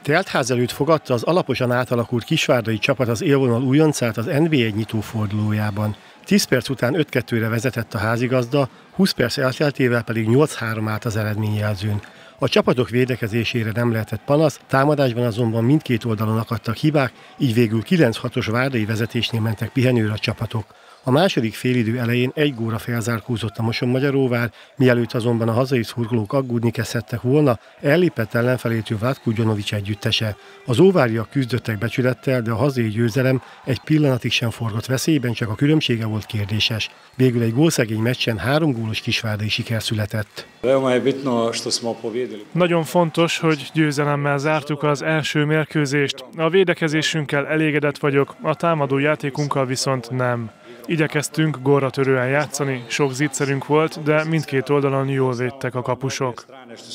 Teltház előtt fogadta az alaposan átalakult kisvárdai csapat az élvonal újoncát az NB1 nyitófordulójában. 10 perc után 5-2-re vezetett a házigazda, 20 perc elteltével pedig 8-3 állt az eredményjelzőn. A csapatok védekezésére nem lehetett panasz, támadásban azonban mindkét oldalon akadtak hibák, így végül 9-6-os várdai vezetésnél mentek pihenőre a csapatok. A második félidő elején 1 góra felzárkózott a Mosonmagyaróvár, mielőtt azonban a hazai szurkolók aggódni kezdhettek volna, ellépett ellenfelétől Vlatko Djonovic együttese. Az óváriak küzdöttek becsülettel, de a hazai győzelem egy pillanatig sem forgott veszélyben, csak a különbsége volt kérdéses. Végül egy gólszegény meccsen 3 gólos kisvárdai siker született. Nagyon fontos, hogy győzelemmel zártuk az első mérkőzést. A védekezésünkkel elégedett vagyok, a támadó játékunkkal viszont nem. Igyekeztünk gólra törően játszani, sok zicserünk volt, de mindkét oldalon jól védtek a kapusok.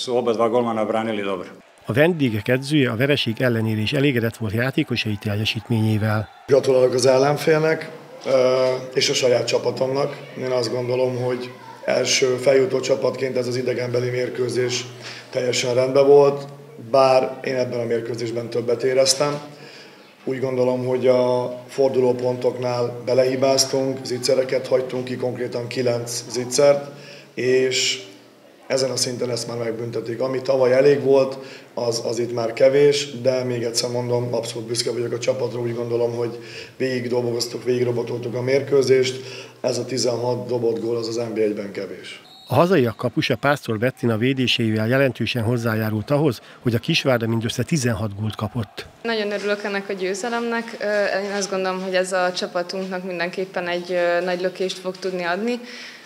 A vendégek edzője a vereség ellenére is elégedett volt játékosai teljesítményével. Gratulálok az ellenfélnek és a saját csapatomnak. Én azt gondolom, hogy első feljutó csapatként ez az idegenbeli mérkőzés teljesen rendben volt, bár én ebben a mérkőzésben többet éreztem. Úgy gondolom, hogy a fordulópontoknál belehibáztunk, zicsereket hagytunk ki, konkrétan 9 zicsert, és ezen a szinten ezt már megbüntetik. Ami tavaly elég volt, az itt már kevés, de még egyszer mondom, abszolút büszke vagyok a csapatra, úgy gondolom, hogy végig dolgoztuk, végig robotoltuk a mérkőzést. Ez a 16 dobott gól az NB1-ben kevés. A hazaiak kapusa Pásztor Bettina védéseivel jelentősen hozzájárult ahhoz, hogy a Kisvárda mindössze 16 gólt kapott. Nagyon örülök ennek a győzelemnek. Én azt gondolom, hogy ez a csapatunknak mindenképpen egy nagy lökést fog tudni adni.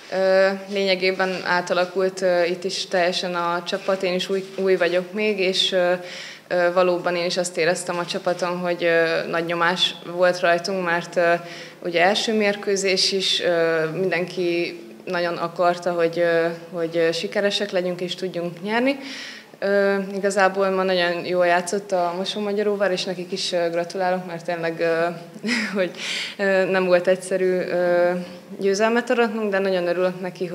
Lényegében átalakult itt is teljesen a csapat, én is új vagyok még, és valóban én is azt éreztem a csapaton, hogy nagy nyomás volt rajtunk, mert ugye első mérkőzés is mindenki nagyon akarta, hogy sikeresek legyünk és tudjunk nyerni. Igazából ma nagyon jól játszott a Mosonmagyaróvár, és nekik is gratulálok, mert tényleg hogy nem volt egyszerű győzelmet aratnunk, de nagyon örülök neki,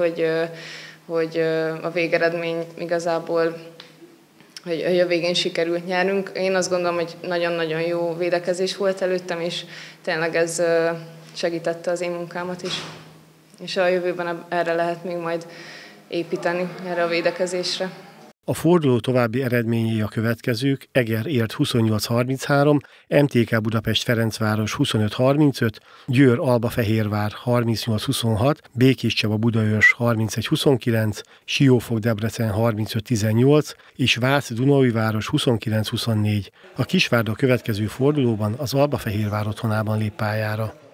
hogy a végeredmény igazából, hogy a végén sikerült nyernünk. Én azt gondolom, hogy nagyon-nagyon jó védekezés volt előttem, és tényleg ez segítette az én munkámat is. És a jövőben erre lehet még majd építeni, erre a védekezésre. A forduló további eredményei a következők: Eger ért 28-33, MTK Budapest Ferencváros 25-35, Győr Albafehérvár 38-26, Békéscsaba Budaörs 31-29, Siófok Debrecen 35-18 és Vác Dunaújváros 29-24. A Kisvárda következő fordulóban az Albafehérvár otthonában lép pályára.